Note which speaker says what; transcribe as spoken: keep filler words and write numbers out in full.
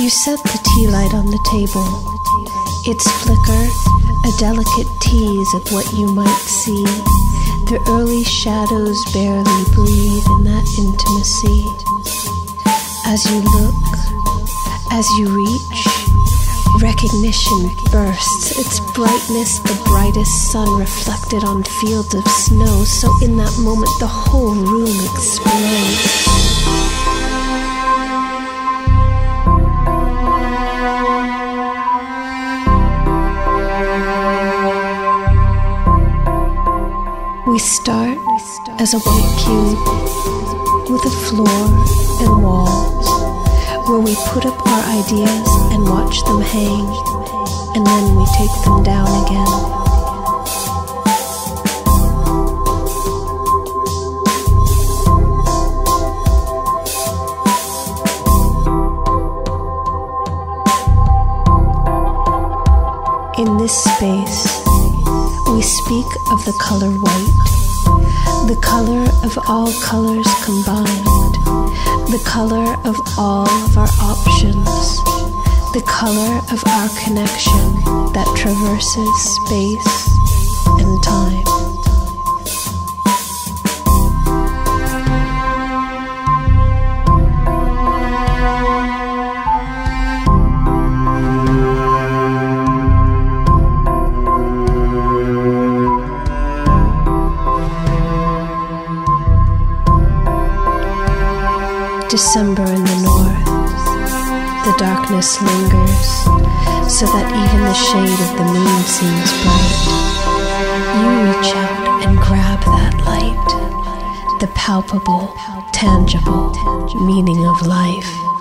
Speaker 1: You set the tea light on the table. Its flicker, a delicate tease of what you might see. The early shadows barely breathe in that intimacy. As you look, as you reach, recognition bursts, its brightness the brightest sun reflected on fields of snow. So in that moment the whole room explodes. We start as a white cube with a floor and walls, where we put up our ideas and watch them hang, and then we take them down again. In this space, we speak of the color white, the color of all colors combined, the color of all of our options, the color of our connection that traverses space and time. December in the north, the darkness lingers, so that even the shade of the moon seems bright. You reach out and grab that light, the palpable, tangible meaning of life.